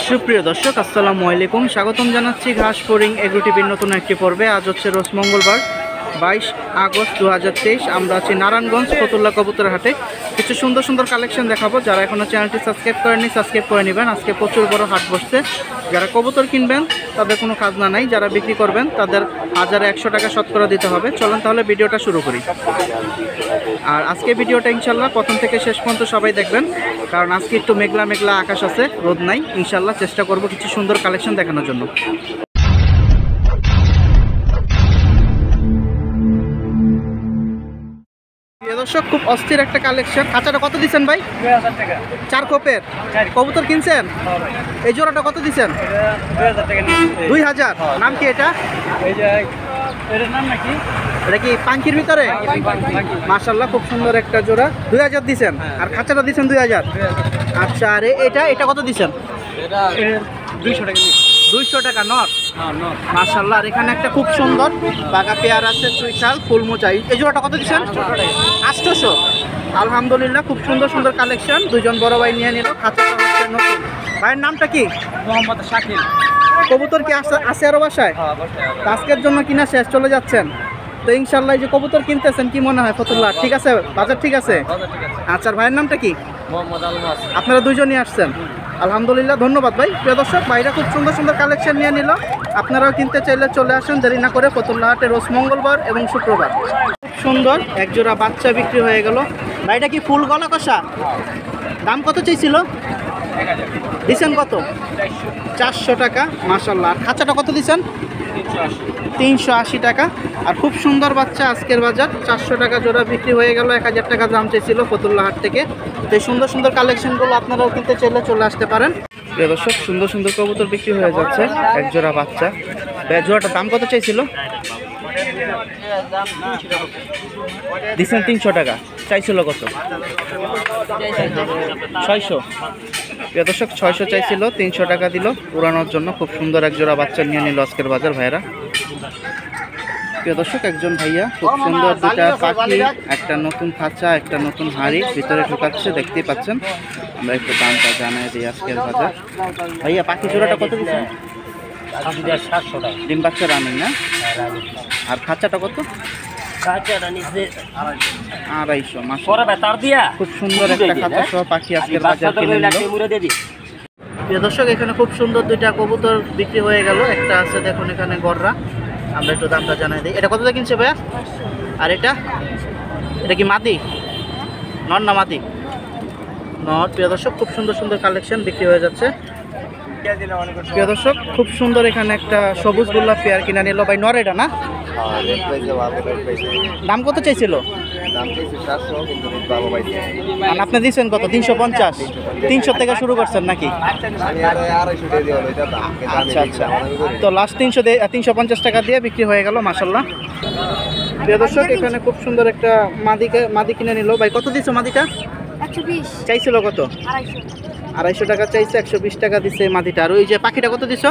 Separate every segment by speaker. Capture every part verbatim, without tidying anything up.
Speaker 1: সুপ্রিয় দর্শক আসসালামু আলাইকুম, স্বাগতম জানাচ্ছি ঘাস ফড়িং এগ্রো টিভির নতুন একটি পর্বে। আজ হচ্ছে রোজ মঙ্গলবার বাইশ আগস্ট দু হাজার তেইশ। আমরা আছি নারায়ণগঞ্জ ফতুল্লা কবুতরের হাটে। কিছু সুন্দর সুন্দর কালেকশন দেখাবো। যারা এখনও চ্যানেলটি সাবস্ক্রাইব করেননি সাবস্ক্রাইব করে নেবেন। আজকে প্রচুর বড় হাট বসছে। যারা কবুতর কিনবেন তাদের কোনো খাজনা নাই, যারা বিক্রি করবেন তাদের হাজারে একশো টাকা শতকরা দিতে হবে। চলেন তাহলে ভিডিওটা শুরু করি। আর আজকে ভিডিওটা ইনশাল্লাহ প্রথম থেকে শেষ পর্যন্ত সবাই দেখবেন, কারণ আজকে একটু মেঘলা মেঘলা আকাশ আছে, রোদ নাই। ইনশাল্লাহ চেষ্টা করব কিছু সুন্দর কালেকশন দেখানোর জন্য। দর্শক খুব অস্থির একটা কালেকশন। কাঁচাটা কত দিচ্ছেন ভাই? চার কোপের কবুতর কিনছেন? এই জোড়াটা কত দিচ্ছেন? দুই হাজার। নাম কি এটা? এটা কি পাঙ্কির ভিতরে? মাশাআল্লাহ খুব সুন্দর একটা জোড়া। দুই হাজার দিচ্ছেন আর খাঁচাটা দিচ্ছেন দুই হাজার। আচ্ছা, আর এটা এটা কত দিচ্ছেন? দুইশো টাকা। দুইশো টাকা নর। মাশাআল্লাহ। আর এখানে একটা খুব সুন্দর বাঘা পেয়ার আছে, চুইশাল ফুলমোচা। এই জোড়াটা কত দিচ্ছেন? আটশোশো। আলহামদুলিল্লাহ খুব সুন্দর সুন্দর কালেকশন। দুইজন বড় ভাই নিয়ে নিল। খাঁচাটা হচ্ছে নতুন। ভাইয়ের নামটা কি? মোহাম্মদ শাকিল। কবুতর কি আছে আরো বাসায়? আজকের জন্য কিনা শেষ, চলে যাচ্ছেন তো ইনশাল্লাহ। এই যে কবুতর কিনতেছেন কি মনে হয় ফতুল্লাহ ঠিক আছে? বাজার ঠিক আছে? আচ্ছা, ভাইয়ের নামটা কি? আপনারা দুইজনই আসছেন, আলহামদুলিল্লাহ। ধন্যবাদ ভাই। প্রিয় দর্শক, ভাইরা খুব সুন্দর সুন্দর কালেকশন নিয়ে নিল। আপনারাও কিনতে চাইলে চলে আসেন, দেরি না করে। ফতুল্লা হাটে রোজ মঙ্গলবার এবং শুক্রবার। খুব সুন্দর এক জোড়া বাচ্চা বিক্রি হয়ে গেল। ভাইটা কি ফুল গলা কষা? দাম কত চাইছিল? দিচ্ছেন কত? চারশো টাকা। মাশাআল্লাহ। আর খাঁচাটা কত দিচ্ছেন? তিনশো আশি টাকা। আর খুব সুন্দর বাচ্চা। আজকের বাজার চারশো টাকা জোড়া বিক্রি হয়ে গেল। এক হাজার টাকা দাম চাইছিল ফতুল্লা হাট থেকে। তো এই সুন্দর সুন্দর কালেকশনগুলো আপনারাও কিনতে চাইলে চলে আসতে পারেন। প্রিয় দর্শক, সুন্দর সুন্দর কবুতর বিক্রি হয়ে যাচ্ছে। এক জোড়া বাচ্চা। জোড়াটার দাম কত চাইছিল? দিচ্ছেন তিনশো টাকা। চাইছিল কত? ছয়শো। প্রিয় দর্শক, ছয়শো চাইছিল, তিনশো টাকা দিল উড়ানোর জন্য। খুব সুন্দর এক জোড়া বাচ্চা নিয়ে নিল আজকের বাজার ভাইরা। প্রিয় দর্শক, একজন ভাইয়া খুব সুন্দর দুটা পাখি, একটা নতুন খাঁচা, একটা নতুন হাড়ি ভিতরে ঢুকাচ্ছে, দেখতেই পাচ্ছেন। আমরা একটু দামটা জানাই দিই আজকের বাজার। ভাইয়া পাখি জোড়াটা কত দিচ্ছেন? ডিম বাচ্চা রানিং না? আর খাঁচাটা কত? আড়াইশো। খুব সুন্দর একটা খাঁচা সহ পাখি আজকের বাজার কিনে নিল। প্রিয় দর্শক, এখানে খুব সুন্দর দুইটা কবুতর বিক্রি হয়ে গেল। একটা আছে দেখুন এখানে গররা। আমরা একটু দামটা জানাই দিই। এটা কত দিয়ে কিনছে ভাইয়া? আর এটা এটা কি মাদি? নর না মাদি? নর। প্রিয় দর্শক, খুব সুন্দর সুন্দর কালেকশন বিক্রি হয়ে যাচ্ছে। প্রিয় দর্শক, খুব সুন্দর এখানে একটা সবুজ গোল্লা পেয়ার কিনে নিল ভাই। নর এটা না? দাম কত চাইছিল? আপনি দিচ্ছেন কত? তিনশো পঞ্চাশ। তিনশো থেকে শুরু করছেন নাকি? আচ্ছা আচ্ছা। তো লাস্ট তিনশো তিনশো পঞ্চাশ টাকা দিয়ে বিক্রি হয়ে গেল। মাশাআল্লাহ। প্রিয় দর্শক, এখানে খুব সুন্দর একটা মাদিকে মাদি কিনে নিল ভাই। কত দিচ্ছ মাদিটা? চাইছিল কত? আড়াইশো টাকা চাইছে, একশো বিশ টাকা দিচ্ছে মাদিটা। আর ওই যে পাখিটা কত দিচ্ছ?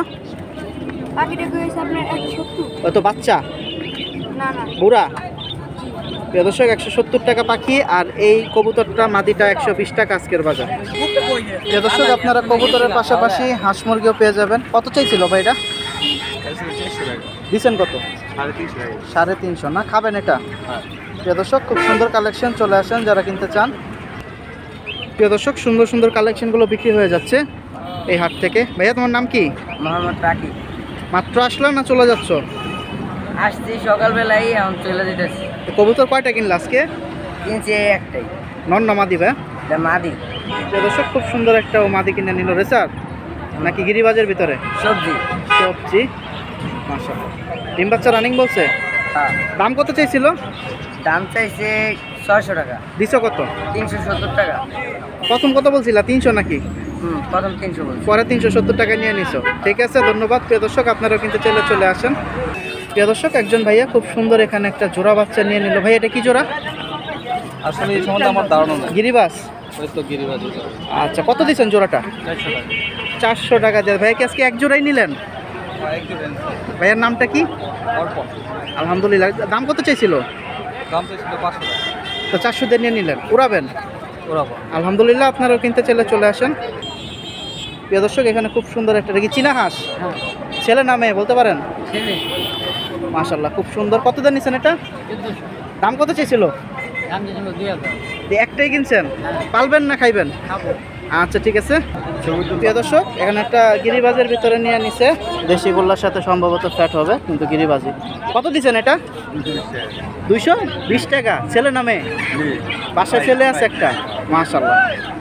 Speaker 1: কত বাচ্চা? বুড়া। প্রিয় দর্শক, একশো সত্তর টাকা পাখি। আর এই কবুতরটা মাদিটা একশো বিশ টাকা আজকের বাজার। প্রিয় দর্শক, আপনারা কবুতরের পাশাপাশি হাঁস মুরগিও পেয়ে যাবেন। কত চাইছিল ভাই এটা? দিচ্ছেন কত? সাড়ে তিনশো না? খাবেন এটা? প্রিয় দর্শক, খুব সুন্দর কালেকশন, চলে আসেন যারা কিনতে চান। প্রিয় দর্শক, সুন্দর সুন্দর কালেকশনগুলো বিক্রি হয়ে যাচ্ছে এই হাট থেকে। ভাইয়া তোমার নাম কি?
Speaker 2: মোহাম্মদ রাকি।
Speaker 1: মাত্র আসলাম না চলে যাচ্ছ?
Speaker 2: আসছি সকালবেলায়, এখন চলে যেতেছি।
Speaker 1: কবুতর কয়টা কিনলে আজকে?
Speaker 2: কিনছি একটাই।
Speaker 1: নন না মাদি ভাই?
Speaker 2: মাদি।
Speaker 1: প্রিয় দর্শক, খুব সুন্দর একটা ও মাদি কিনে নিল। রেসার নাকি গিরিবাজের ভিতরে?
Speaker 2: সবজি।
Speaker 1: সবজি। মাশাআল্লাহ। ডিম বাচ্চা রানিং বলছে?
Speaker 2: হ্যাঁ।
Speaker 1: দাম কত চাইছিল?
Speaker 2: দাম চাইছে ছয়শো টাকা।
Speaker 1: দিছো কত?
Speaker 2: তিনশো সত্তর টাকা।
Speaker 1: প্রথম কত বলছিলা? তিনশো নাকি?
Speaker 2: হুম, প্রথম তিনশো বলছি,
Speaker 1: পরে তিনশো সত্তর টাকা নিয়ে নিছো। ঠিক আছে, ধন্যবাদ। প্রিয় দর্শক, আপনারাও কিন্তু চলে চলে আসেন। প্রিয় দর্শক, একজন ভাইয়া খুব সুন্দর এখানে একটা জোড়া বাচ্চা নিয়ে নিল। ভাই এটা কি জোড়া?
Speaker 3: আসলে এই সম্বন্ধে আমার ধারণা নেই।
Speaker 1: গিরিবাস?
Speaker 3: ওই তো গিরিবাজ।
Speaker 1: আচ্ছা, কত দিচ্ছেন জোড়াটা? চারশো টাকা। যায় ভাইয়া কি আজকে এক জোড়াই নিলেন? ভাইয়ার নামটা কি? আলহামদুলিল্লাহ। দাম কত চাইছিল?
Speaker 3: দাম চাইছিল পাঁচশো টাকা।
Speaker 1: তো চারশো দিয়ে নিয়ে নিলেন। উড়াবেন?
Speaker 3: উড়াবো।
Speaker 1: আলহামদুলিল্লাহ। আপনারাও কিনতে চাইলে চলে আসেন। প্রিয় দর্শক এখানে খুব সুন্দর একটা দেখি চীনা হাঁস, ছেলে নামে বলতে পারেন? মাশাল্লাহ খুব সুন্দর। কত দাম নিচ্ছেন এটা? দাম কত চেয়েছিল? একটাই কিনছেন? পালবেন না খাইবেন? আচ্ছা ঠিক আছে। প্রিয় দর্শক এখানে একটা গিরিবাজের ভিতরে নিয়ে নিছে, দেশি গোল্লার সাথে সম্ভবত ফ্যাট হবে, কিন্তু গিরিবাজি। কত দিচ্ছেন এটা? দুইশো বিশ টাকা। ছেলে নামে? বাসায় ছেলে আছে একটা? মাশাল্লাহ।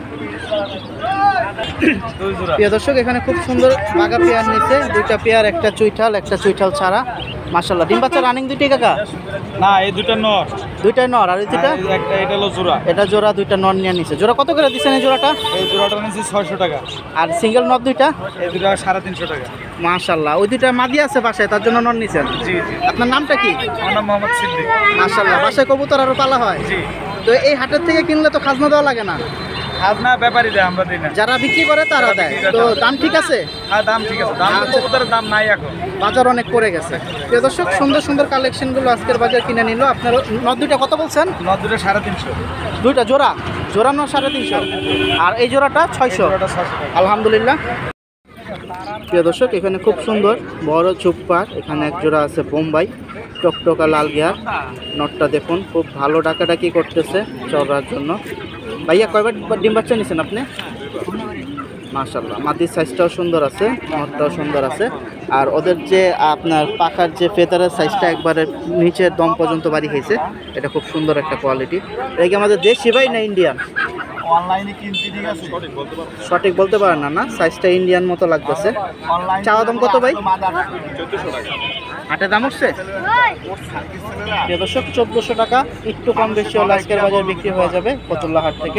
Speaker 1: প্রিয় দর্শক এখানে খুব সুন্দর বাঘা পেয়ার নিচ্ছে, দুইটা পেয়ার, একটা চুইঠাল একটা চুইঠাল ছাড়া। মাশাল্লাহ। ডিম বাচ্চা রানিং দুইটাই কাকা?
Speaker 3: না, এই দুটো নর।
Speaker 1: দুইটাই নর, আর এই দুইটা?
Speaker 3: একটা এটা হলো জোড়া।
Speaker 1: এটা জোড়া, দুইটা নর নিয়ে নিছে। জোড়া কত করে দিচ্ছেন এই জোড়াটা?
Speaker 3: এই জোড়াটা নিয়েছি ছয়শো টাকা।
Speaker 1: আর সিঙ্গেল নর দুইটা?
Speaker 3: এই দুটো সাড়ে তিনশো টাকা।
Speaker 1: মাশাল্লাহ। ওই দুইটা মাদি আছে বাসায়, তার জন্য নর নিছেন?
Speaker 3: জি জি।
Speaker 1: আপনার নামটা কি?
Speaker 3: আমার নাম মোহাম্মদ সিদ্দিক।
Speaker 1: মাশাল্লাহ। বাসায় কবুতর আরো পালা হয়?
Speaker 3: জি।
Speaker 1: তো এই হাটের থেকে কিনলে তো খাজনা দেওয়া লাগে না?
Speaker 3: খাজনা ব্যাপারই দেয়, আমরা দিই না।
Speaker 1: যারা বিক্রি করে তারা দেয়। তো দাম ঠিক আছে?
Speaker 3: হ্যাঁ দাম ঠিক আছে। দাম
Speaker 1: আচ্ছা।
Speaker 3: কবুতরের দাম নাই এখন।
Speaker 1: বাজার অনেক পড়ে গেছে। প্রিয় দর্শক সুন্দর সুন্দর কালেকশনগুলো আজকের বাজার কিনে নিল। আপনার নর দুইটা কত বলছেন?
Speaker 3: নর দুটো সাড়ে তিনশো।
Speaker 1: দুইটা জোড়া? জোড়া নর সাড়ে তিনশো, আর এই জোড়াটা ছয়শো।
Speaker 3: জোড়াটা ছয়শো টাকা।
Speaker 1: আলহামদুলিল্লাহ। প্রিয় দর্শক এখানে খুব সুন্দর বড় চুপ্পার, এখানে এক জোড়া আছে বোম্বাই, টকটকা লাল গিয়ার। নটটা দেখুন খুব ভালো ডাকাডাকি করতেছে চড়ার জন্য। ভাইয়া কয়বার ডিম বাচ্চা নিছেন আপনি? মাশাল্লাহ। মাটির সাইজটাও সুন্দর আছে, নটটাও সুন্দর আছে, আর ওদের যে আপনার পাখার যে ফেদারের সাইজটা একবারে নিচের দম পর্যন্ত বাড়ি খেয়েছে, এটা খুব সুন্দর একটা কোয়ালিটি। এটা কি আমাদের দেশি ভাই না ইন্ডিয়ান?
Speaker 3: অনলাইনে কিনতে ঠিক আছে,
Speaker 1: সঠিক বলতে পারেন না, না সাইজটা ইন্ডিয়ান মতো লাগতেছে। চাওয়া দাম কত ভাই?
Speaker 3: চোদ্দশো টাকা।
Speaker 1: হাটে দাম উঠছে? প্রিয় দর্শক চোদ্দোশো টাকা, একটু কম বেশি হলে আজকের বাজার বিক্রি হয়ে যাবে ফতুল্লা হাট থেকে।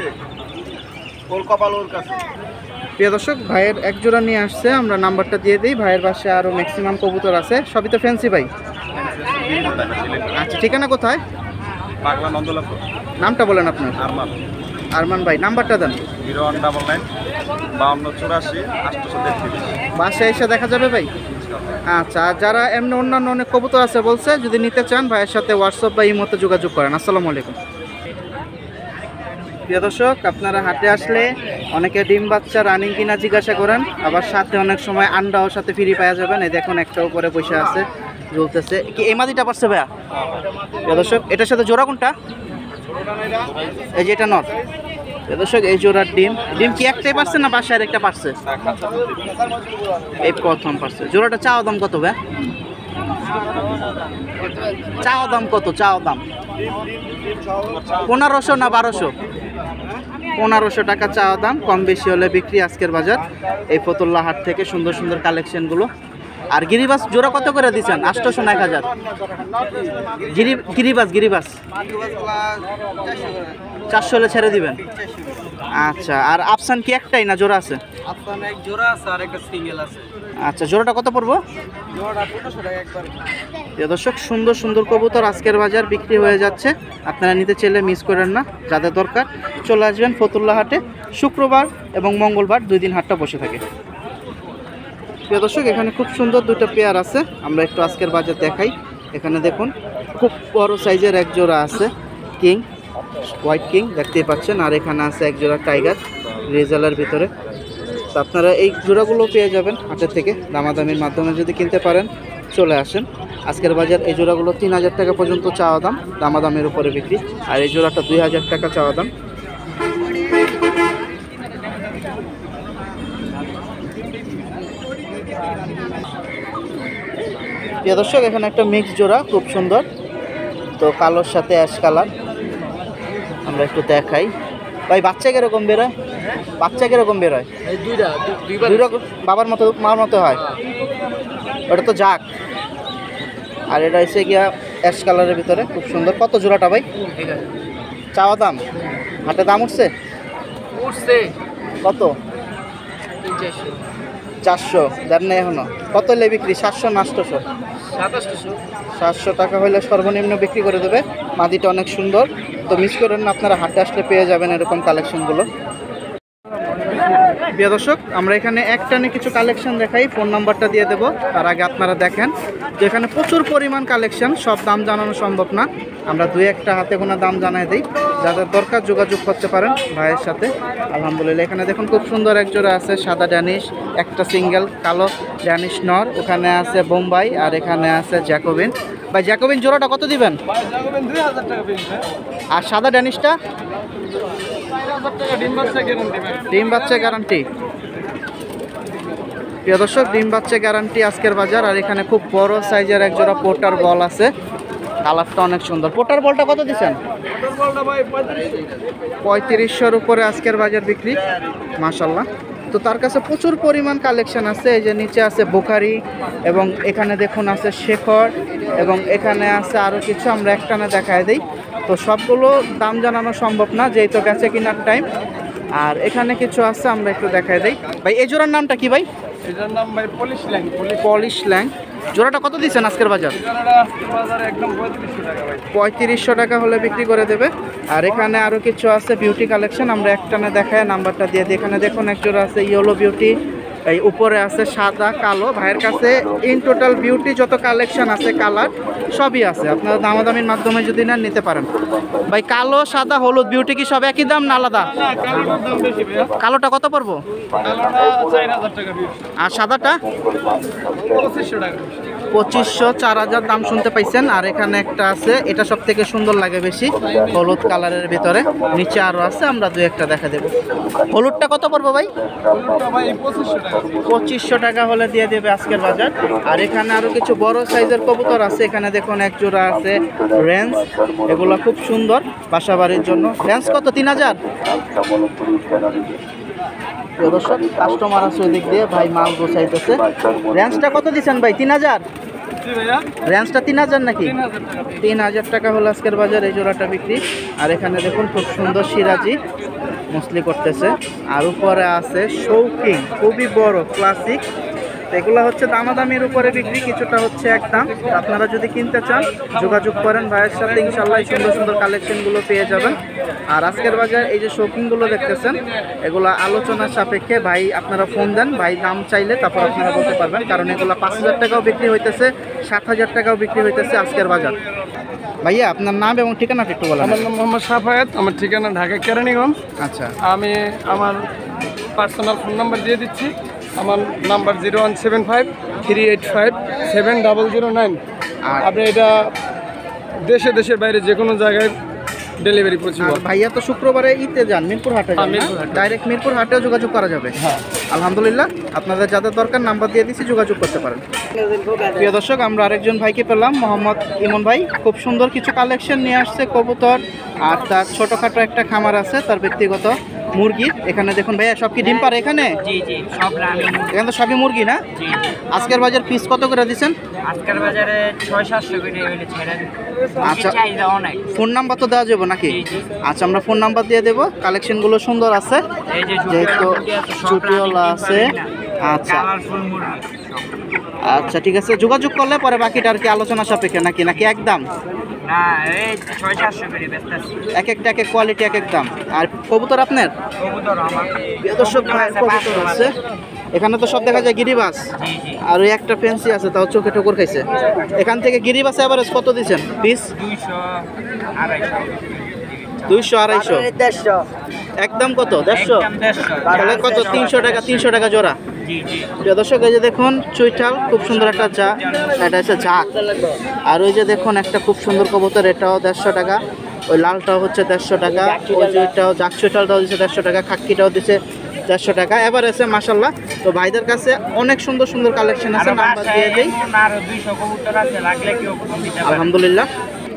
Speaker 1: প্রিয় দর্শক ভাইয়ের এক জোড়া নিয়ে আসছে, আমরা নাম্বারটা দিয়ে দিই। ভাইয়ের পাশে আরও ম্যাক্সিমাম কবুতর আছে, সবই তো ফ্যান্সি ভাই। আচ্ছা ঠিকানা কোথায়?
Speaker 3: পাগলা নন্দলাপুর।
Speaker 1: নামটা বলেন আপনার?
Speaker 3: আরমান।
Speaker 1: আরমান ভাই নাম্বারটা দেন।
Speaker 3: জিরো ওয়ান ডাবল নাইন বাউন্ন চুরাশি আটশোশো তেত্রিশ।
Speaker 1: বাসায় এসে দেখা যাবে ভাই? আচ্ছা। আর যারা এমনি অন্যান্য অনেক কবুতর আছে বলছে, যদি নিতে চান ভাইয়ের সাথে হোয়াটসঅ্যাপ বা ইমোতে যোগাযোগ করেন। আসসালামু আলাইকুম। প্রিয় দর্শক আপনারা হাটে আসলে অনেকে ডিম বাচ্চা রানিং কিনা জিজ্ঞাসা করেন, আবার সাথে অনেক সময় আন্ডাও সাথে ফ্রি পাওয়া যাবেন। এই দেখুন একটা উপরে পয়সা আছে, জ্বলতেছে কি এই মাদিটা পারছে ভাইয়া? প্রিয় দর্শক এটার সাথে জোড়া কোনটা? এই যে এটা নট। প্রিয় দর্শক এই জোড়ার ডিম, ডিম কি একটাই পারছে না বাসায় একটা পারছে? এই প্রথম পারছে। জোড়াটা চাওয়া দাম কত ভাই? চাওয়া দাম কত? চাওয়া দাম পনেরোশো না বারোশো? পনেরোশো টাকা চাওয়া দাম, কম বেশি হলে বিক্রি আজকের বাজার এই ফতুল্লা হাট থেকে। সুন্দর সুন্দর কালেকশনগুলো। আর গিরিবাস জোড়া কত করে দিচ্ছেন? আটশোশো না এক হাজার? গিরি গিরিবাস গিরিবাস চারশো হলে ছেড়ে দিবেন? আচ্ছা। আর আফসান কি একটাই না জোড়া আছে?
Speaker 3: আফসান এক জোড়া আছে আর একটা সিঙ্গেল আছে।
Speaker 1: আচ্ছা। জোড়াটা কত পড়বো?
Speaker 3: জোড়াটা পনেরোশো টাকা একবার।
Speaker 1: প্রিয় দর্শক সুন্দর সুন্দর কবুতর আজকের বাজার বিক্রি হয়ে যাচ্ছে, আপনারা নিতে চাইলে মিস করেন না। যাদের দরকার চলে আসবেন ফতুল্লা হাটে, শুক্রবার এবং মঙ্গলবার দুই দিন হাটটা বসে থাকে। প্রিয় দর্শক এখানে খুব সুন্দর দুটো পেয়ার আছে, আমরা একটু আজকের বাজার দেখাই। এখানে দেখুন খুব বড় সাইজের এক জোড়া আছে কিং, হোয়াইট কিং দেখতেই পাচ্ছেন, আর এখানে আছে এক জোড়া টাইগার রেজালের ভিতরে। তো আপনারা এই জোড়াগুলো পেয়ে যাবেন হাটের থেকে, দামাদামির মাধ্যমে যদি কিনতে পারেন চলে আসেন। আজকের বাজার এই জোড়াগুলো তিন হাজার টাকা পর্যন্ত চাওয়া দাম, দামাদামের উপরে বিক্রি। আর এই জোড়াটা দুই হাজার টাকা চাওয়া দাম। প্রিয় দর্শক এখানে একটা মিক্স জোড়া খুব সুন্দর, তো কালোর সাথে অ্যাশ কালার। আমরা একটু দেখাই ভাই, বাচ্চা কিরকম বেরোয়? বাচ্চা কিরকম বেরোয়? দুই রকম, বাবার মতো মার মতো হয়। ওটা তো যাক, আর এটা এসে গিয়া অ্যাশ কালারের ভিতরে খুব সুন্দর। কত জোড়াটা ভাই? চাওয়া দাম? হাটে দাম উঠছে?
Speaker 2: উঠছে
Speaker 1: কত? চারশো দেন না এখনো? কত হলে বিক্রি? সাতশো না আটশোশো?
Speaker 2: সাতাশশো।
Speaker 1: সাতশো টাকা হলে সর্বনিম্ন বিক্রি করে দেবে। মাদিটা অনেক সুন্দর, তো মিস করেন না, আপনারা হাটে আসলে পেয়ে যাবেন এরকম কালেকশনগুলো। প্রিয় দর্শক, আমরা এখানে একটানে কিছু কালেকশন দেখাই, ফোন নাম্বারটা দিয়ে দেবো। তার আগে আপনারা দেখেন যে এখানে প্রচুর পরিমাণ কালেকশন, সব দাম জানানো সম্ভব না, আমরা দুই একটা হাতে গোনা দাম জানাই দিই। যাদের দরকার যোগাযোগ করতে পারেন ভাইয়ের সাথে। আলহামদুলিল্লাহ, এখানে দেখুন খুব সুন্দর এক জোড়া আছে সাদা ড্যানিশ, একটা সিঙ্গেল কালো ড্যানিশ নর, ওখানে আছে বোম্বাই, আর এখানে আছে জ্যাকোবিন। ভাই জ্যাকোবিন জোড়াটা কত দিবেন? আর সাদা ড্যানিশটা ডিম বাচ্চা গ্যারান্টি। প্রিয় দর্শক, ডিম বাচ্চা গ্যারান্টি আজকের বাজার। আর এখানে খুব বড় সাইজের এক জোড়া পোটার বল আছে, কালারটা অনেক সুন্দর। পোটার বলটা কত দিচ্ছেন? পঁয়ত্রিশশোর উপরে আজকের বাজার বিক্রি, মাশাল্লাহ। তো তার কাছে প্রচুর পরিমাণ কালেকশন আছে। এই যে নিচে আছে বোখারি, এবং এখানে দেখুন আছে শেখর, এবং এখানে আছে আরও কিছু, আমরা একটানে দেখায় দিই। তো সবগুলো দাম জানানো সম্ভব না, যেহেতু গেছে কিনার টাইম। আর এখানে কিছু আছে, আমরা একটু দেখায় দিই। ভাই এই জোড়ার নামটা কি ভাই?
Speaker 3: এটার নাম ভাই পলিশ ল্যাং।
Speaker 1: পলিশ ল্যাং। জোড়াটা কত দিচ্ছেন আজকের বাজার?
Speaker 3: একদম পঁয়ত্রিশশো টাকা ভাই।
Speaker 1: পঁয়ত্রিশশো টাকা হলে বিক্রি করে দেবে। আর এখানে আরও কিছু আছে বিউটি কালেকশন, আমরা একটানে দেখায় নাম্বারটা দিয়ে দিই। এখানে দেখুন এক জোড়া আছে ইয়েলো বিউটি, এই উপরে আছে সাদা কালো। ভাইয়ের কাছে ইন টোটাল বিউটি যত কালেকশন আছে কালার সবই আছে, আপনারা দামাদামির মাধ্যমে যদি নেন নিতে পারেন। ভাই কালো সাদা হলুদ বিউটি কি সব একই দাম না আলাদা? কালোটা কত পড়বো? আর সাদাটা পঁচিশশো, চার হাজার দাম শুনতে পাইছেন। আর এখানে একটা আছে, এটা সব থেকে সুন্দর লাগে বেশি, হলুদ কালারের ভিতরে, নিচে আরও আছে, আমরা দু একটা দেখা দেবো। হলুদটা কত পড়বো ভাই? পঁচিশশো টাকা হলে দিয়ে দেবে আজকের বাজার। আর এখানে আরও কিছু বড় সাইজের কবুতর আছে, এখানে দেখুন এক জোড়া আছে রেঞ্জ, এগুলো খুব সুন্দর বাসা বাড়ির জন্য। রেঞ্জ কত? তিন হাজার। দর্শক, কাস্টমার আছে ওই দিক দিয়ে, ভাই মাল গোছাইতেছে। রেঞ্জটা কত দিচ্ছেন ভাই? তিন হাজার। রেঞ্জটা তিন হাজার নাকি? তিন হাজার টাকা হলো আজকের বাজার এই জোড়াটা বিক্রি। আর এখানে দেখুন খুব সুন্দর সিরাজি মুসলি করতেছে। আর উপরে আছে শৌকিং, খুবই বড় ক্লাসিক। এগুলো হচ্ছে দামাদামির উপরে বিক্রি, কিছুটা হচ্ছে একদম। আপনারা যদি কিনতে চান যোগাযোগ করেন ভাইয়ের সাথে, ইনশাল্লাহ এই সুন্দর সুন্দর কালেকশনগুলো পেয়ে যাবেন। আর আজকের বাজার এই যে শৌকিংগুলো দেখতেছেন, এগুলো আলোচনার সাপেক্ষে ভাই আপনারা ফোন দেন, ভাই দাম চাইলে তারপর আপনারা বলতে পারবেন, কারণ এগুলো পাঁচ হাজার টাকাও বিক্রি হইতেছে, সাত হাজার টাকাও বিক্রি হইতেছে আজকের বাজার। ভাইয়া আপনার নাম এবং ঠিকানাটা একটু বলেন।
Speaker 3: আমার নাম মোহাম্মদ সাফায়েত, আমার ঠিকানা ঢাকা কেরানীগঞ্জ।
Speaker 1: আচ্ছা,
Speaker 3: আমি আমার পার্সোনাল ফোন নাম্বার দিয়ে দিচ্ছি। আমার number zero one seven five three eight five seven double zero nine.
Speaker 1: আর
Speaker 3: আপনি এটা দেশে দেশের বাইরে যে কোনো জায়গায় ডেলিভারি পৌঁছবে।
Speaker 1: ভাইয়া তো শুক্রবারে ঈদে যান, মিরপুর হাটে যান, ডাইরেক্ট মিরপুর হাটেও যোগাযোগ করা যাবে।
Speaker 3: হ্যাঁ,
Speaker 1: আলহামদুলিল্লাহ, আপনাদের যাদের দরকার নাম্বার দিয়ে দিচ্ছি, যোগাযোগ করতে পারেন। প্রিয় দর্শক, আমরা আরেকজন ভাইকে পেলাম, মোহাম্মদ ইমন ভাই। খুব সুন্দর কিছু কালেকশন নিয়ে আসছে কবুতর, আর তার ছোটোখাটো একটা খামার আছে, তার ব্যক্তিগত মুরগি। এখানে দেখুন ভাইয়া, সব কি ডিম পারে এখানে?
Speaker 2: জি জি, সব রানিং।
Speaker 1: এখানে তো সবই মুরগি না?
Speaker 2: জি।
Speaker 1: আজকের বাজার পিস কত করে দিচ্ছেন?
Speaker 2: আজকের বাজারে ছয় সাতশো করে হইলে ছেড়ে দিন।
Speaker 1: আচ্ছা,
Speaker 2: চাহিদা অনেক।
Speaker 1: ফোন নাম্বার তো দেওয়া যাবে নাকি?
Speaker 2: জি, জি।
Speaker 1: আচ্ছা, আমরা ফোন নাম্বার দিয়ে দেবো। কালেকশনগুলো সুন্দর আছে,
Speaker 2: এই যে
Speaker 1: যেহেতু
Speaker 2: জুটিওয়ালা
Speaker 1: জুটিওয়ালা আছে। আচ্ছা
Speaker 2: কালারফুল মুরগি।
Speaker 1: আচ্ছা, ঠিক আছে, যোগাযোগ করলে পরে বাকিটা আর কি আলোচনা সাপেক্ষে নাকি নাকি একদম?
Speaker 2: না, এই ছয় সাতশো করে বেচতেছি।
Speaker 1: এক একটা এক এক কোয়ালিটি, এক এক দাম। আর কবুতর আপনার?
Speaker 2: কবুতর আমার।
Speaker 1: দর্শক ভাই, কবুতর আছে এখানে, তো সব দেখা যায় গিরিবাস,
Speaker 2: জি জি।
Speaker 1: আর ওই একটা ফেন্সি আছে, তাও চোখে ঠোকর খাইছে। এখান থেকে গিরিবাস এভারেজ কত দিচ্ছেন পিস?
Speaker 2: দুইশো আড়াইশো।
Speaker 1: দুইশো আড়াইশো।
Speaker 2: দেড়শো।
Speaker 1: একদম কত? দেড়শো।
Speaker 2: একদম দেড়শো।
Speaker 1: তাহলে কত? তিনশো টাকা। তিনশো টাকা জোড়া।
Speaker 2: জি জি।
Speaker 1: প্রিয় দর্শক, এই যে দেখুন চুইঠাল, খুব সুন্দর একটা চা, এটা হচ্ছে ঝাঁক। আর ওই যে দেখুন একটা খুব সুন্দর কবুতর, এটাও দেড়শো টাকা। ওই লালটাও হচ্ছে দেড়শো টাকা। ওই যে এটাও জাক চুইঠালটাও দিচ্ছে দেড়শো টাকা। খাক্কিটাও দিচ্ছে দেড়শো টাকা। এবার আছে মাশাল্লাহ। তো ভাইদের কাছে অনেক সুন্দর সুন্দর কালেকশন আছে, নাম্বার দিয়ে দিই।
Speaker 2: আরো দুইশো কবুতর আছে, লাগলে কেউ ফোন দিতে পারে।
Speaker 1: আলহামদুলিল্লাহ।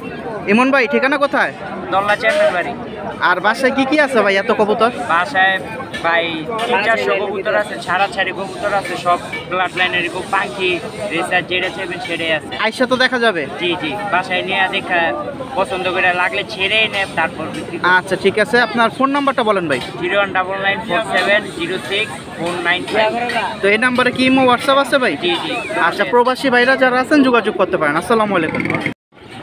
Speaker 1: ইমন ভাই, ঠিকানা কোথায়?
Speaker 2: দল্লা চেম্বার বাড়ি।
Speaker 1: আর বাসায় কি কি আছে ভাই এত কবুতর?
Speaker 2: বাসায় ভাই তিন চারশো কবুতর আছে, ছাড়া ছাড়ি কবুতর আছে, সব ব্লাড লাইনের পাখি রেসার যেটা চাইবেন সেটাই আছে।
Speaker 1: আইসা তো দেখা যাবে।
Speaker 2: জি জি, বাসায় নিয়ে দেখা পছন্দ করে লাগলে ছেড়েই নেব, তারপর বিক্রি করব।
Speaker 1: আচ্ছা, ঠিক আছে, আপনার ফোন নাম্বারটা বলেন ভাই।
Speaker 2: Zero one double nine four seven zero six four nine five.
Speaker 1: তো এই নাম্বারে কি ইমো হোয়াটসঅ্যাপ আছে ভাই?
Speaker 2: জি জি।
Speaker 1: আচ্ছা, প্রবাসী ভাইরা যারা আছেন যোগাযোগ করতে পারেন। আসসালামু আলাইকুম।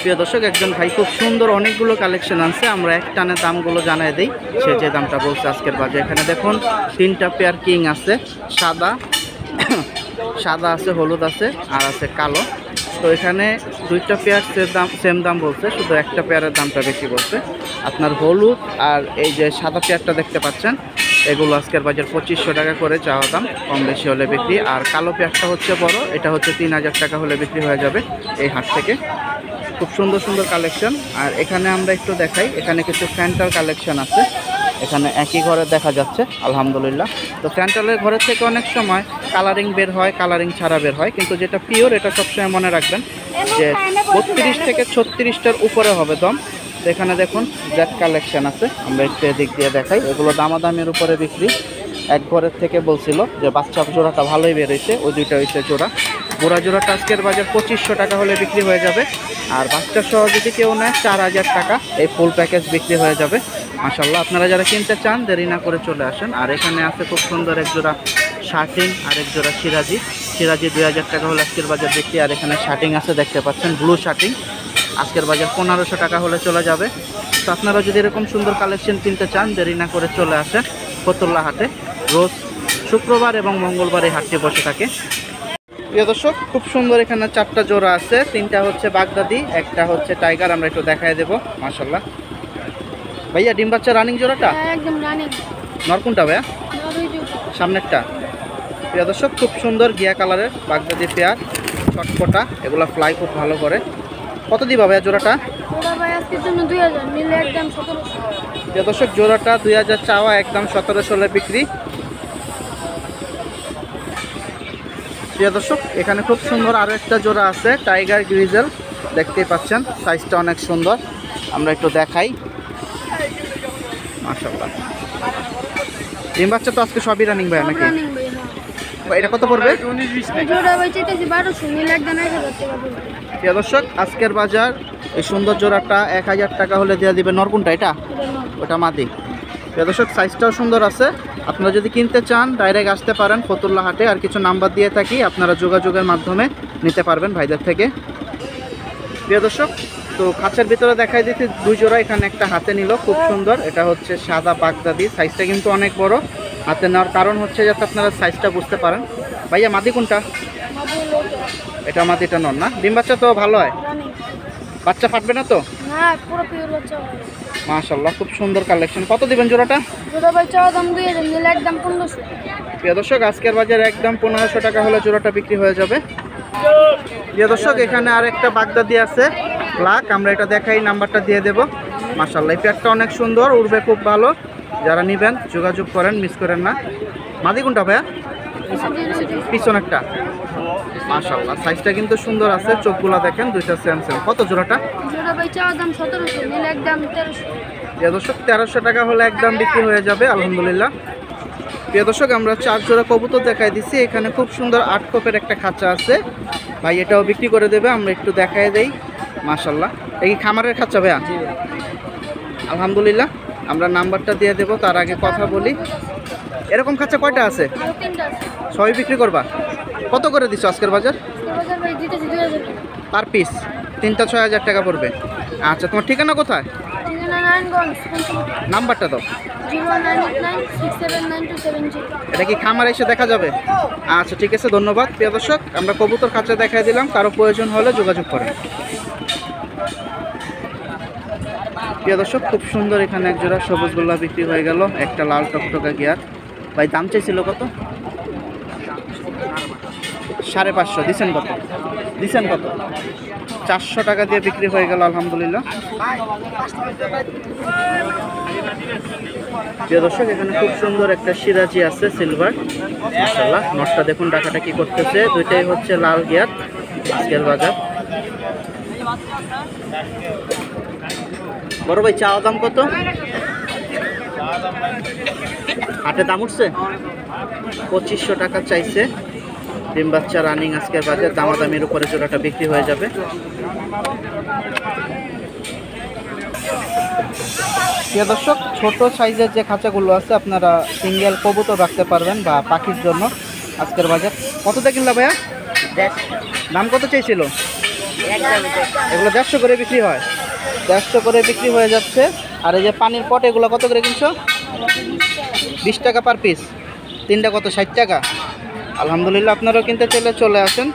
Speaker 1: প্রিয় দর্শক, একজন ভাই খুব সুন্দর অনেকগুলো কালেকশন আনছে, আমরা এক টানে দামগুলো জানাই দিই, সে যে দামটা বলছে আজকের বাজারে। এখানে দেখুন তিনটা পেয়ার কিং আছে, সাদা সাদা আছে, হলুদ আছে, আর আছে কালো। তো এখানে দুইটা পেয়ার সেম দাম সেম দাম বলছে, শুধু একটা পেয়ারের দামটা বেশি বলছে। আপনার হলুদ আর এই যে সাদা পেয়ারটা দেখতে পাচ্ছেন, এগুলো আজকের বাজার পঁচিশশো টাকা করে চাওয়া দাম, কম বেশি হলে বিক্রি। আর কালো পেয়ারটা হচ্ছে বড়, এটা হচ্ছে তিন হাজার টাকা হলে বিক্রি হয়ে যাবে এই হাট থেকে। খুব সুন্দর সুন্দর কালেকশন। আর এখানে আমরা একটু দেখাই, এখানে কিছু ফ্যান্টার কালেকশন আছে, এখানে একই ঘরে দেখা যাচ্ছে আলহামদুলিল্লাহ। তো ফ্যান্টালের ঘরের থেকে অনেক সময় কালারিং বের হয়, কালারিং ছাড়া বের হয়, কিন্তু যেটা পিওর এটা সবসময় মনে রাখবেন যে বত্রিশ থেকে ছত্রিশটার উপরে হবে দম। তো এখানে দেখুন ব্ল্যাক কালেকশন আছে, আমরা একটু এদিক দিয়ে দেখাই, এগুলো দামাদামের উপরে বিক্রি। এক ঘরের থেকে বলছিল যে বাচ্চা জোড়াটা ভালোই বেরোইছে, ওই দুইটা হয়েছে জোড়া। গোড়া জোড়াটা আজকের বাজার পঁচিশশো টাকা হলে বিক্রি হয়ে যাবে। আর বাচ্চা সহ যদি কেউ নেয় চার হাজার টাকা এই ফুল প্যাকেজ বিক্রি হয়ে যাবে। মাশাল্লাহ, আপনারা যারা কিনতে চান দেরি না করে চলে আসেন। আর এখানে আছে খুব সুন্দর এক জোড়া শার্টিং আর এক জোড়া সিরাজি। সিরাজি দুই হাজার টাকা হলে আজকের বাজার বিক্রি। আর এখানে শার্টিং আছে, দেখতে পাচ্ছেন ব্লু শার্টিং, আজকের বাজার পনেরোশো টাকা হলে চলে যাবে। তো আপনারা যদি এরকম সুন্দর কালেকশন কিনতে চান দেরি না করে চলে আসেন ফতুল্লা হাটে। রোজ শুক্রবার এবং মঙ্গলবার এই হাটটি বসে থাকে। প্রিয় দর্শক, খুব সুন্দর এখানে চারটা জোড়া আছে, তিনটা হচ্ছে বাগদাদি, একটা হচ্ছে টাইগার, আমরা একটু দেখায় দেবো। মাশাল্লাহ ভাইয়া, ডিম বাচ্চা রানিং জোড়াটা
Speaker 4: একদম রানিং।
Speaker 1: নর কোনটা ভাইয়া? সামনেরটা। প্রিয় দর্শক, খুব সুন্দর গিয়া কালারের বাগদাদি পেয়ার, ছটপটা, এগুলো ফ্লাই খুব ভালো করে। কত দিবা ভাইয়া জোড়াটা?
Speaker 4: ওরা ভাই আজকের জন্য দুই হাজার, নিলে একদম সতেরোশো।
Speaker 1: প্রিয় দর্শক, জোড়াটা দুই হাজার চাওয়া, একদম সতেরোশো হলে বিক্রি। প্রিয় দর্শক, এখানে খুব সুন্দর আরও একটা জোড়া আছে, টাইগার গ্রিজেল, দেখতেই পাচ্ছেন সাইজটা অনেক সুন্দর, আমরা একটু দেখাই। মাশাআল্লাহ, ডিম বাচ্চা তো আজকে সবই রানিং ভাই নাকি?
Speaker 4: রানিং ভাই, হ্যাঁ।
Speaker 1: এটা কত পড়বে?
Speaker 4: এই জোড়া ভাই চাইতেছি বারোশো, নিলে একদম এক হাজার টাকা পড়বে।
Speaker 1: প্রিয় দর্শক, আজকের বাজার এই সুন্দর জোড়াটা এক হাজার টাকা হলে দিয়ে দিবে। নর কোনটা? এটা
Speaker 4: এটা নয়।
Speaker 1: ওটা মাদি। প্রিয় দর্শক, সাইজটাও সুন্দর আছে, আপনারা যদি কিনতে চান ডাইরেক্ট আসতে পারেন ফতুল্লা হাটে। আর কিছু নাম্বার দিয়ে থাকি, আপনারা যোগাযোগের মাধ্যমে নিতে পারবেন ভাইদের থেকে। প্রিয় দর্শক, তো খাঁচার ভিতরে দেখাই দিতে দুই জোড়া, এখানে একটা হাতে নিল, খুব সুন্দর। এটা হচ্ছে সাদা বাগদাদি, সাইজটা কিন্তু অনেক বড়। হাতে নেওয়ার কারণ হচ্ছে যাতে আপনারা সাইজটা বুঝতে পারেন। ভাইয়া মাদি কোনটা?
Speaker 4: মাঝে লোটা।
Speaker 1: এটা মাদিটা নর না? ডিম বাচ্চা তো ভালো হয়,
Speaker 4: রানিং।
Speaker 1: বাচ্চা ফাটবে না তো?
Speaker 4: না, পুরো পিওর বাচ্চা হবে।
Speaker 1: মাশাআল্লাহ, খুব সুন্দর কালেকশন। কত দিবেন জোড়াটা?
Speaker 4: জোড়া ভাই চাওয়া দাম দুই হাজার, নিলে একদম পনেরোশো।
Speaker 1: প্রিয় দর্শক, আজকের বাজারে একদম পনেরোশো টাকা হলে জোড়াটা বিক্রি হয়ে যাবে। প্রিয় দর্শক, এখানে আর একটা বাগদাদি আছে ব্ল্যাক, আমরা এটা দেখাই, নাম্বারটা দিয়ে দেবো। মাশাআল্লাহ, এই প্যাকটা অনেক সুন্দর, উড়বে খুব ভালো। যারা নেবেন যোগাযোগ করেন, মিস করেন না। মাদি কোনটা ভাইয়া? পিছন একটা। মাশাআল্লাহ, সাইজটা কিন্তু সুন্দর আছে, চোখগুলা দেখেন দুইটা সেম সেম। কত জোড়াটা?
Speaker 4: জোড়া ভাই চাওয়া দাম সতেরোশো, নিলে একদম তেরোশো।
Speaker 1: প্রিয় দর্শক, তেরোশো টাকা হলে একদম বিক্রি হয়ে যাবে আলহামদুলিল্লাহ। প্রিয় দর্শক, আমরা চার জোড়া কবুতর দেখাই দিচ্ছি। এখানে খুব সুন্দর আট কোপের একটা খাঁচা আছে, ভাই এটাও বিক্রি করে দেবে, আমরা একটু দেখাই দেই। মাশাআল্লাহ, এই কি খামারের খাঁচা ভাইয়া? আলহামদুলিল্লাহ, আমরা নাম্বারটা দিয়ে দেবো, তার আগে কথা বলি। এরকম খাঁচা কয়টা আছে?
Speaker 4: আরো তিনটা আছে।
Speaker 1: সবই বিক্রি করবা? কত করে দিচ্ছ আজকের বাজার?
Speaker 4: বাজার ভাই দিতেছি দুই হাজার টাকা
Speaker 1: পার পিস, তিনটা ছয় হাজার টাকা পড়বে। আচ্ছা, তোমার ঠিকানা কোথায়?
Speaker 4: ঠিকানা নারায়ণগঞ্জ,
Speaker 1: নাম্বারটা দাও।
Speaker 4: Zero nine eight nine six seven nine two seven zero.
Speaker 1: এটা কি খামার এসে দেখা যাবে? আচ্ছা, ঠিক আছে, ধন্যবাদ। প্রিয় দর্শক, আমরা কবুতর খাঁচা দেখাই দিলাম, কারো প্রয়োজন হলে যোগাযোগ করেন। প্রিয় দর্শক, খুব সুন্দর এখানে এক জোড়া সবুজ গোল্লা বিক্রি হয়ে গেল, একটা লাল টকটকা গিয়ার। ভাই দাম চাইছিল কত? সাড়ে পাঁচশো। দিচ্ছেন কত? দিচ্ছেন কত? চারশো টাকা দিয়ে বিক্রি হয়ে গেল আলহামদুলিল্লাহ। প্রিয় দর্শক, এখানে খুব সুন্দর একটা সিরাজি আছে সিলভার, মাশাআল্লাহ। নটটা দেখুন টাকাটা কি করতেছে, দুইটাই হচ্ছে লাল গিয়ার। আজকের বাজার বড় ভাই চাওয়া দাম কত? হাটে দাম উঠছে, পঁচিশশো টাকা চাইছে। ডিম বাচ্চা রানিং, আজকের বাজার দামাদামির উপরে জোড়াটা বিক্রি হয়ে যাবে। প্রিয় দর্শক, ছোট সাইজের যে খাঁচাগুলো আছে আপনারা সিঙ্গেল কবুতর রাখতে পারবেন বা পাখির জন্য। আজকের বাজার কতটা কিনলা ভাইয়া? দাম কত চাইছিল?
Speaker 2: একদমই তাই।
Speaker 1: এগুলো দেড়শো করে বিক্রি হয়, দেড়শো করে বিক্রি হয়ে যাচ্ছে। আর এই যে পানির পট এগুলো কত করে কিনছো? বিশ টাকা পার পিস, তিনটা কত ষাট টাকা। আলহামদুলিল্লাহ, আপনারাও কিনতে চাইলে চলে আসেন।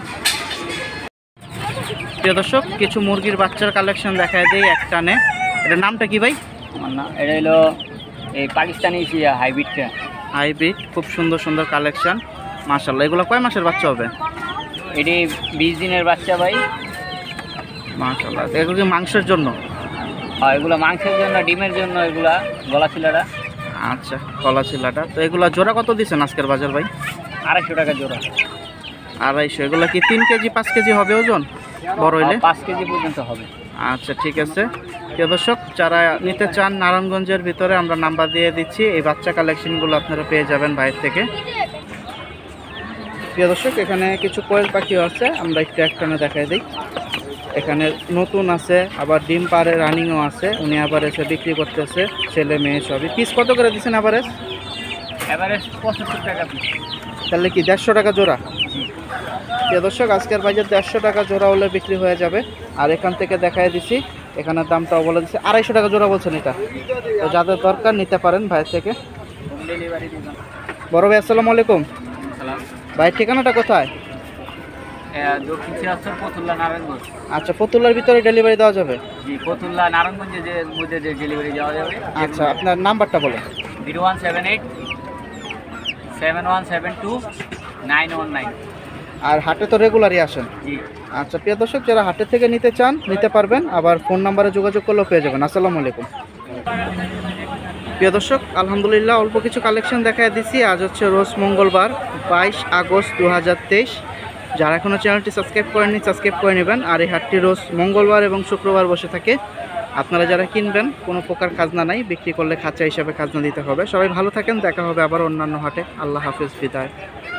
Speaker 1: প্রিয় দর্শক, কিছু মুরগির বাচ্চার কালেকশন দেখায় দিই এক টানে। এটার নামটা কি ভাই?
Speaker 2: আমার না, এটা হলো এই পাকিস্তানি হাইব্রিডটা।
Speaker 1: হাইব্রিড, খুব সুন্দর সুন্দর কালেকশন মাশাআল্লাহ। এগুলো কয় মাসের বাচ্চা হবে?
Speaker 2: এটি বিশ দিনের বাচ্চা ভাই।
Speaker 1: মাশাআল্লাহ, এগুলো কি মাংসের জন্য?
Speaker 2: আর এগুলো মাংসের জন্য, ডিমের জন্য, এগুলা গলা ছিলাটা।
Speaker 1: আচ্ছা, কলা চিল্লাটা। তো এগুলো জোড়া কত দিচ্ছেন আজকের বাজার ভাই?
Speaker 2: আড়াইশো টাকা জোড়া।
Speaker 1: আড়াইশো। এগুলো কি তিন কেজি পাঁচ কেজি হবে ওজন বড় হইলে?
Speaker 2: পাঁচ কেজি পর্যন্ত হবে।
Speaker 1: আচ্ছা, ঠিক আছে। প্রিয় দর্শক, যারা নিতে চান নারায়ণগঞ্জের ভিতরে আমরা নাম্বার দিয়ে দিচ্ছি, এই বাচ্চা কালেকশনগুলো আপনারা পেয়ে যাবেন বাইরে থেকে। প্রিয় দর্শক, এখানে কিছু কোয়েল পাখিও আছে, আমরা একটু একটানে দেখাই দিই। এখানে নতুন আছে, আবার ডিম পারে রানিংও আছে। উনি আবার এসে বিক্রি করতেছে, ছেলে মেয়ে সবই। পিস কত করে দিচ্ছেন আবারেজ?
Speaker 2: এভারেজ পঁচাত্তর টাকা পিস।
Speaker 1: তাহলে কি দেড়শো টাকা জোড়া? প্রিয় দর্শক, আজকের বাজার দেড়শো টাকা জোড়া হলে বিক্রি হয়ে যাবে। আর এখান থেকে দেখাই দিছি, এখানে দামটাও বলে দিচ্ছি, আড়াইশো টাকা জোড়া বলছেন এটা। তো যাদের দরকার নিতে পারেন ভাইয়ের থেকে।
Speaker 2: হোম ডেলিভারি দিবেন।
Speaker 1: বড় ভাই, আসসালামু আলাইকুম।
Speaker 2: সালাম।
Speaker 1: ভাইয়ের ঠিকানাটা কোথায়?
Speaker 2: দক্ষিণ সিরাজপুর, ফতুল্লা, নারায়ণগঞ্জ।
Speaker 1: আচ্ছা, ফতুল্লার ভিতরে ডেলিভারি দেওয়া যাবে?
Speaker 2: জি, ফতুল্লা নারায়ণগঞ্জে যে মধ্যে যে ডেলিভারি দেওয়া যাবে।
Speaker 1: আচ্ছা, আপনার নাম্বারটা বলেন।
Speaker 2: Zero one seven eight seven one seven two nine one nine.
Speaker 1: আর হাটে তো রেগুলারই আসেন?
Speaker 2: জি।
Speaker 1: আচ্ছা, প্রিয় দর্শক, যারা হাটের থেকে নিতে চান নিতে পারবেন, আবার ফোন নাম্বারে যোগাযোগ করলেও পেয়ে যাবেন। আসসালামু আলাইকুম। প্রিয় দর্শক, আলহামদুলিল্লাহ অল্প কিছু কালেকশন দেখায় দিছি। আজ হচ্ছে রোজ মঙ্গলবার, বাইশ আগস্ট দু হাজার তেইশ। যারা এখনও চ্যানেলটি সাবস্ক্রাইব করেননি সাবস্ক্রাইব করে নেবেন। আর এই হাটটি রোজ মঙ্গলবার এবং শুক্রবার বসে থাকে। আপনারা যারা কিনবেন, কোনো প্রকার খাজনা নাই, বিক্রি করলে খাঁচা হিসাবে খাজনা দিতে হবে। সবাই ভালো থাকেন, দেখা হবে আবার অন্যান্য হাটে। আল্লাহ হাফেজ, বিদায়।